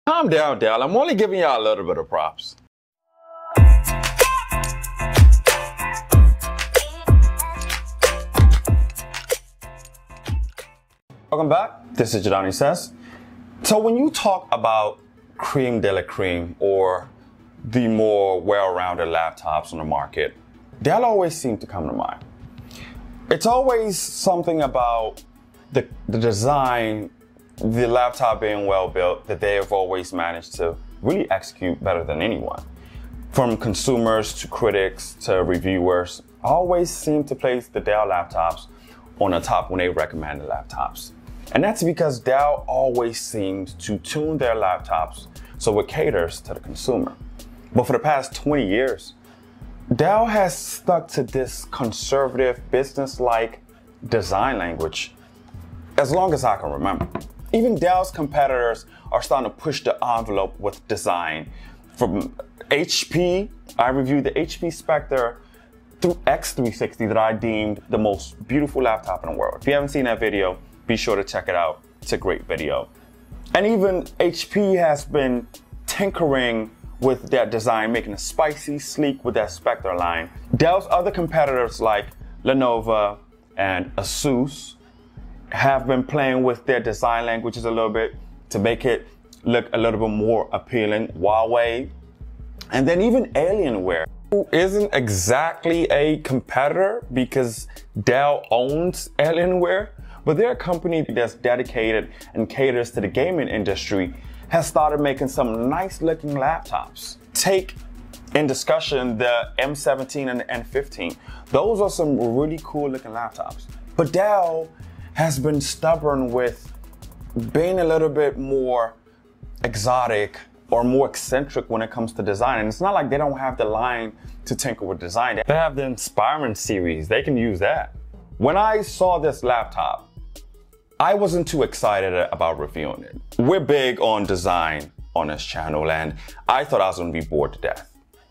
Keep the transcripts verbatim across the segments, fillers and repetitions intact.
Calm down, Dell. I'm only giving y'all a little bit of props. Welcome back. This is Jadani Says. So when you talk about creme de la creme or the more well-rounded laptops on the market, Dell always seem to come to mind. It's always something about the, the design, the laptop being well built, that they have always managed to really execute better than anyone. From consumers to critics to reviewers, always seem to place the Dell laptops on the top when they recommend the laptops. And that's because Dell always seems to tune their laptops so it caters to the consumer. But for the past twenty years, Dell has stuck to this conservative, business-like design language as long as I can remember. Even Dell's competitors are starting to push the envelope with design. From H P, I reviewed the H P Spectre through X three sixty that I deemed the most beautiful laptop in the world. If you haven't seen that video, be sure to check it out. It's a great video. And even H P has been tinkering with that design, making it spicy, sleek with that Spectre line. Dell's other competitors like Lenovo and Asus have been playing with their design languages a little bit to make it look a little bit more appealing. Huawei, and then even Alienware, who isn't exactly a competitor because Dell owns Alienware, but they're a company that's dedicated and caters to the gaming industry, has started making some nice looking laptops. Take in discussion the M seventeen and the N fifteen. Those are some really cool looking laptops. But Dell has been stubborn with being a little bit more exotic or more eccentric when it comes to design. And it's not like they don't have the line to tinker with design. They have the Inspiron series, they can use that. When I saw this laptop, I wasn't too excited about reviewing it. We're big on design on this channel, and I thought I was gonna be bored to death.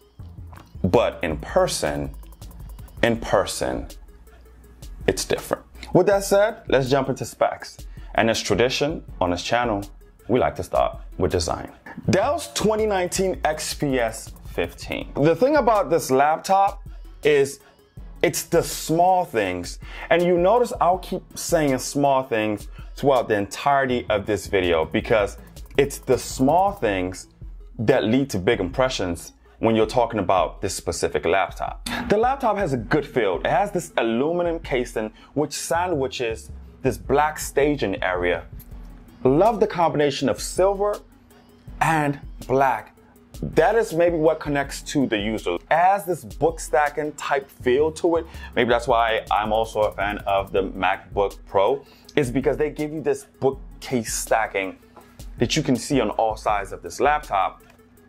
But in person, in person, it's different. With that said, let's jump into specs. And as tradition on this channel, we like to start with design. Dell's twenty nineteen X P S fifteen. The thing about this laptop is it's the small things. And you notice I'll keep saying small things throughout the entirety of this video because it's the small things that lead to big impressions when you're talking about this specific laptop. The laptop has a good feel. It has this aluminum casing which sandwiches this black staging area. Love the combination of silver and black. That is maybe what connects to the user. It has this book stacking type feel to it. Maybe that's why I'm also a fan of the MacBook Pro, is because they give you this bookcase stacking that you can see on all sides of this laptop.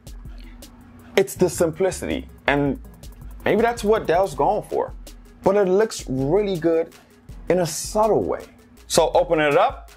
It's the simplicity, and maybe that's what Dell's going for. But it looks really good in a subtle way. So open it up,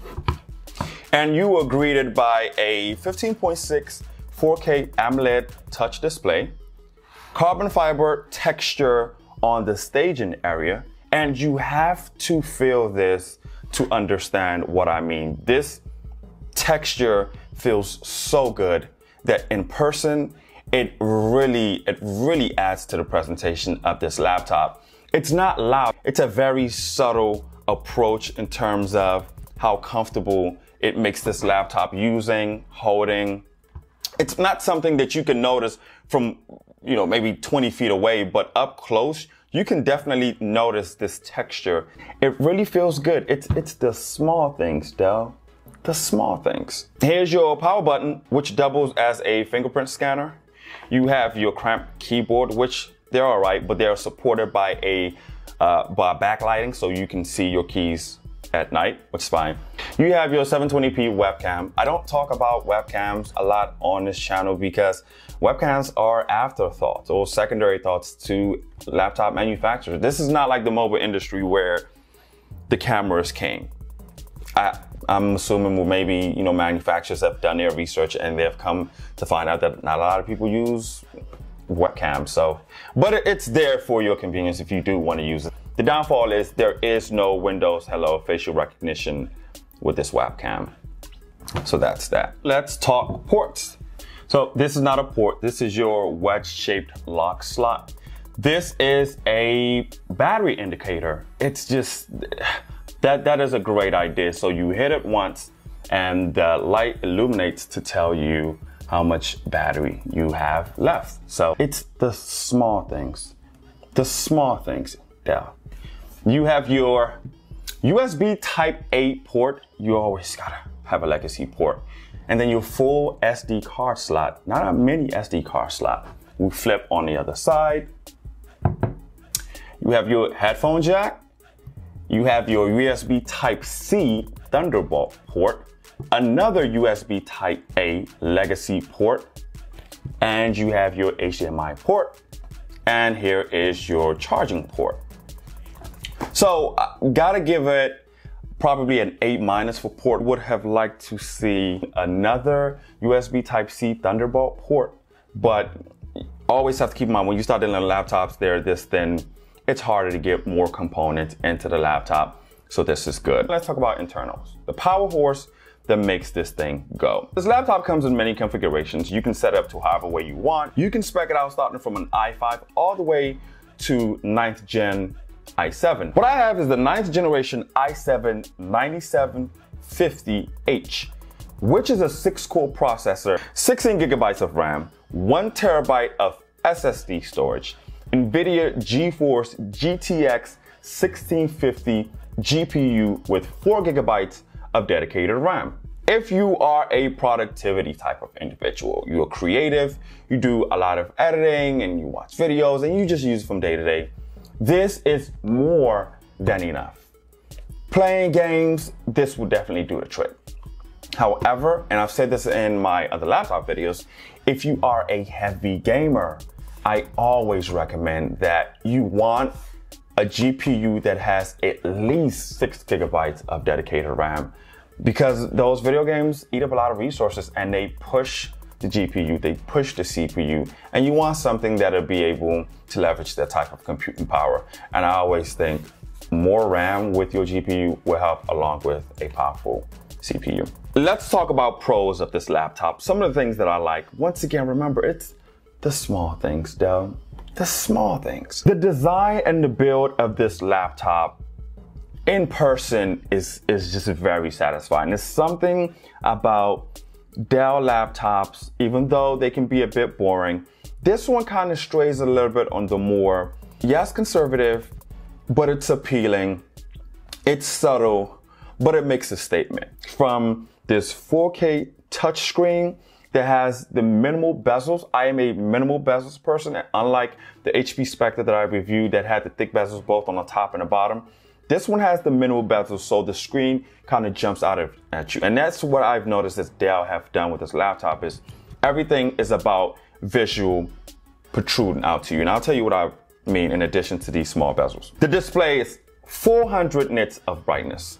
and you are greeted by a fifteen point six four K AMOLED touch display, carbon fiber texture on the staging area, and you have to feel this to understand what I mean. This texture feels so good that in person, it really, it really adds to the presentation of this laptop. It's not loud. It's a very subtle approach in terms of how comfortable it makes this laptop using, holding. It's not something that you can notice from, you know, maybe twenty feet away, but up close, you can definitely notice this texture. It really feels good. It's, it's the small things, Dell. The small things. Here's your power button, which doubles as a fingerprint scanner. You have your cramp keyboard, which they're all right, but they're supported by a uh, by backlighting, so you can see your keys at night, which is fine. You have your seven twenty p webcam. I don't talk about webcams a lot on this channel because webcams are afterthoughts or secondary thoughts to laptop manufacturers. This is not like the mobile industry where the camera is king. I, I'm assuming well, maybe, you know, manufacturers have done their research and they've come to find out that not a lot of people use webcams. So, but it's there for your convenience if you do want to use it. The downfall is there is no Windows Hello facial recognition with this webcam. So that's that. Let's talk ports. So this is not a port. This is your wedge-shaped lock slot. This is a battery indicator. It's just, that, that is a great idea. So you hit it once and the light illuminates to tell you how much battery you have left. So it's the small things, the small things there. You have your U S B type A port. You always gotta have a legacy port. And then your full S D card slot, not a mini S D card slot. We flip on the other side. You have your headphone jack. You have your U S B type C Thunderbolt port, another U S B type A legacy port, and you have your H D M I port. And here is your charging port. So uh, gotta give it probably an A minus for port. Would have liked to see another U S B type C Thunderbolt port, but always have to keep in mind when you start dealing with laptops, they're this thin. It's harder to get more components into the laptop. So this is good. Let's talk about internals. The power horse that makes this thing go. This laptop comes in many configurations. You can set it up to however way you want. You can spec it out starting from an i five all the way to ninth gen i seven. What I have is the ninth generation i seven ninety-seven fifty H, which is a six core processor, sixteen gigabytes of RAM, one terabyte of S S D storage, NVIDIA GeForce G T X sixteen fifty G P U with four gigabytes of dedicated RAM. If you are a productivity type of individual, you're creative, you do a lot of editing and you watch videos and you just use it from day to day, this is more than enough. Playing games, this will definitely do the trick. However, and I've said this in my other laptop videos, if you are a heavy gamer, I always recommend that you want a G P U that has at least six gigabytes of dedicated RAM, because those video games eat up a lot of resources and they push the G P U, they push the C P U, and you want something that'll be able to leverage that type of computing power. And I always think more RAM with your G P U will help along with a powerful C P U. Let's talk about pros of this laptop. Some of the things that I like. Once again, remember, it's the small things, though. The small things. The design and the build of this laptop in person is, is just very satisfying. There's something about Dell laptops, even though they can be a bit boring, this one kind of strays a little bit on the more, yes, conservative, but it's appealing, it's subtle, but it makes a statement. From this four K touchscreen that has the minimal bezels. I am a minimal bezels person, unlike the H P Spectre that I reviewed that had the thick bezels both on the top and the bottom. This one has the minimal bezels, so the screen kind of jumps out of, at you. And that's what I've noticed that Dell have done with this laptop is everything is about visual protruding out to you. And I'll tell you what I mean in addition to these small bezels. The display is four hundred nits of brightness.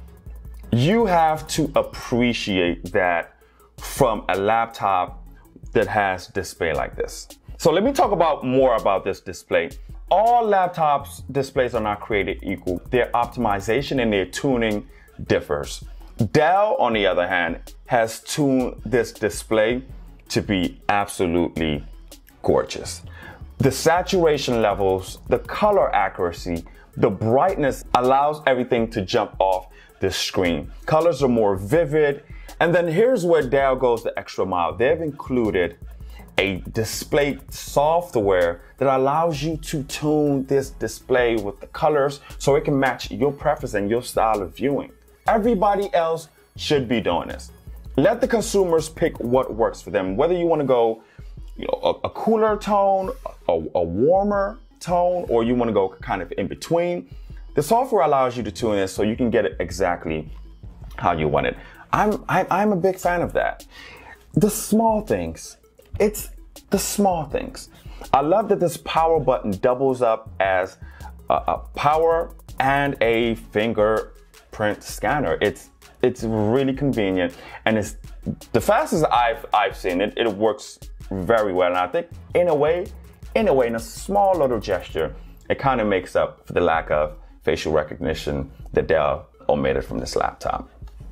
You have to appreciate that from a laptop that has display like this. So let me talk about more about this display. All laptops displays are not created equal. Their optimization and their tuning differs. Dell, on the other hand, has tuned this display to be absolutely gorgeous. The saturation levels, the color accuracy, the brightness allows everything to jump off the screen. Colors are more vivid. And then here's where Dell goes the extra mile. They've included a display software that allows you to tune this display with the colors so it can match your preference and your style of viewing. Everybody else should be doing this. Let the consumers pick what works for them. Whether you want to go, you know, a, a cooler tone, a, a warmer tone, or you want to go kind of in between. The software allows you to tune this so you can get it exactly how you want it. I'm, I, I'm a big fan of that. The small things, it's the small things. I love that this power button doubles up as a, a power and a fingerprint scanner. It's, it's really convenient and it's the fastest I've, I've seen it. It works very well. And I think in a way, in a way, in a small little gesture, it kind of makes up for the lack of facial recognition that Dell omitted from this laptop.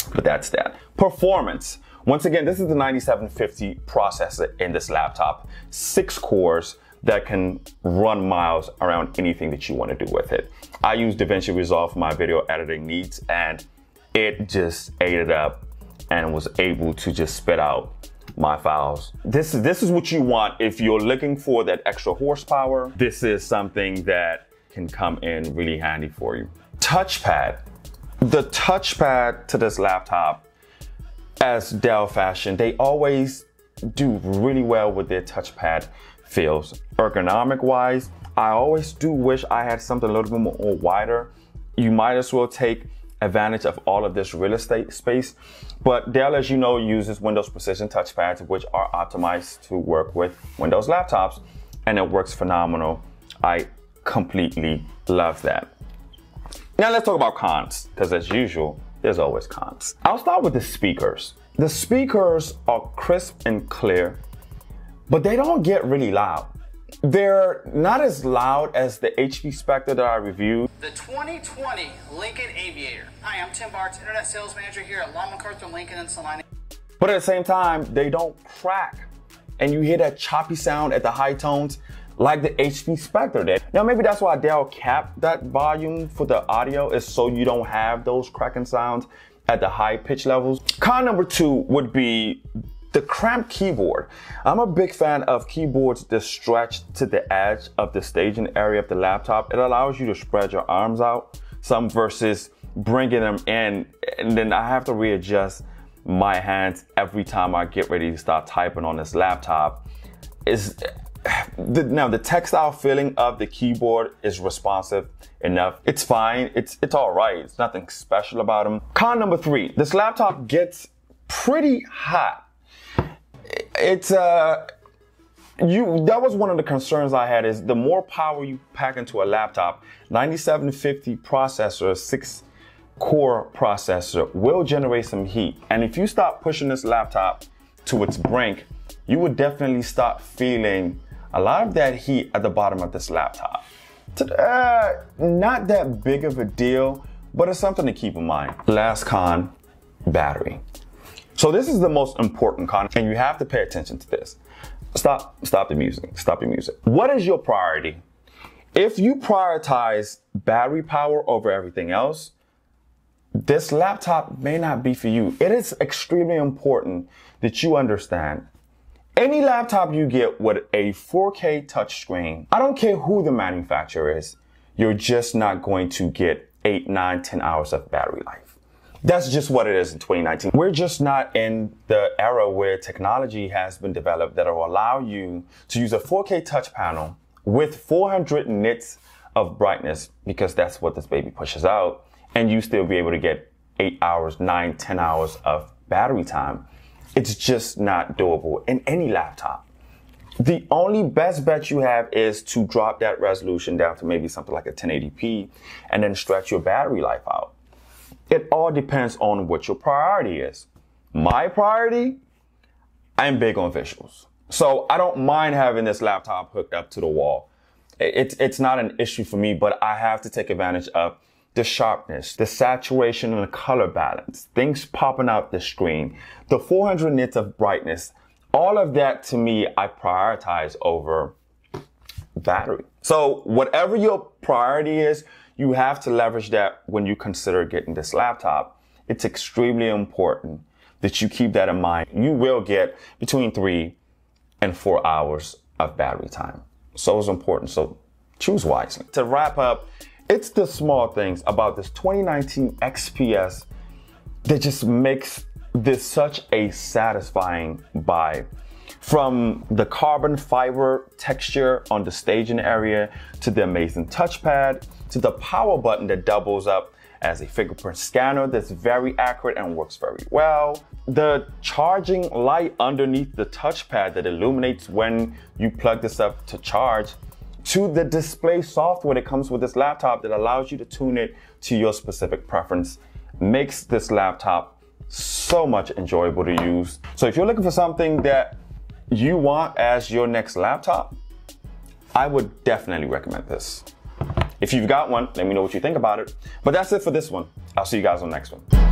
But that's that. Performance. Once again, this is the ninety-seven fifty processor in this laptop. Six cores that can run miles around anything that you want to do with it. I use DaVinci Resolve for my video editing needs, and it just ate it up and was able to just spit out my files. This is, this is what you want if you're looking for that extra horsepower. This is something that can come in really handy for you. Touchpad. The touchpad to this laptop, as Dell fashion, they always do really well with their touchpad feels. Ergonomic wise, I always do wish I had something a little bit more wider. You might as well take advantage of all of this real estate space. But Dell, as you know, uses Windows Precision touchpads, which are optimized to work with Windows laptops, and it works phenomenal. I completely love that. Now let's talk about cons, because as usual, there's always cons. I'll start with the speakers. The speakers are crisp and clear, but they don't get really loud. They're not as loud as the H P Spectre that I reviewed. The twenty twenty Lincoln Aviator. Hi, I'm Tim Bartz, Internet Sales Manager here at Long MacArthur Lincoln in Salina. But at the same time, they don't crack. And you hear that choppy sound at the high tones like the H P Spectre did. Now, maybe that's why Dell capped that volume for the audio, is so you don't have those cracking sounds at the high pitch levels. Con number two would be the cramped keyboard. I'm a big fan of keyboards that stretch to the edge of the staging area of the laptop. It allows you to spread your arms out some versus bringing them in, and then I have to readjust my hands every time I get ready to start typing on this laptop. Is the, now the textile feeling of the keyboard is responsive enough. It's fine. It's it's all right. It's nothing special about them. Con number three: this laptop gets pretty hot. It's uh, you. That was one of the concerns I had. Is the more power you pack into a laptop, ninety-seven fifty processor, six core processor will generate some heat. And if you start pushing this laptop to its brink, you would definitely start feeling a lot of that heat at the bottom of this laptop. Uh, not that big of a deal, but it's something to keep in mind. Last con, battery. So this is the most important con, and you have to pay attention to this. Stop, stop the music, stop the music. What is your priority? If you prioritize battery power over everything else, this laptop may not be for you. It is extremely important that you understand any laptop you get with a four K touchscreen, I don't care who the manufacturer is, you're just not going to get eight, nine, ten hours of battery life. That's just what it is in twenty nineteen. We're just not in the era where technology has been developed that will allow you to use a four K touch panel with four hundred nits of brightness, because that's what this baby pushes out, and you still be able to get eight hours, nine, ten hours of battery time. It's just not doable in any laptop. The only best bet you have is to drop that resolution down to maybe something like a ten eighty p and then stretch your battery life out. It all depends on what your priority is. My priority, I'm big on visuals. So I don't mind having this laptop hooked up to the wall. It's, it's not an issue for me, but I have to take advantage of the sharpness, the saturation and the color balance, things popping out the screen, the four hundred nits of brightness, all of that to me, I prioritize over battery. So whatever your priority is, you have to leverage that when you consider getting this laptop. It's extremely important that you keep that in mind. You will get between three and four hours of battery time. So it's important. So choose wisely. To wrap up, it's the small things about this twenty nineteen X P S that just makes this such a satisfying buy. From the carbon fiber texture on the staging area, to the amazing touchpad, to the power button that doubles up as a fingerprint scanner that's very accurate and works very well. The charging light underneath the touchpad that illuminates when you plug this up to charge, to the display software that comes with this laptop that allows you to tune it to your specific preference, makes this laptop so much enjoyable to use. So if you're looking for something that you want as your next laptop, I would definitely recommend this. If you've got one, let me know what you think about it. But that's it for this one. I'll see you guys on the next one.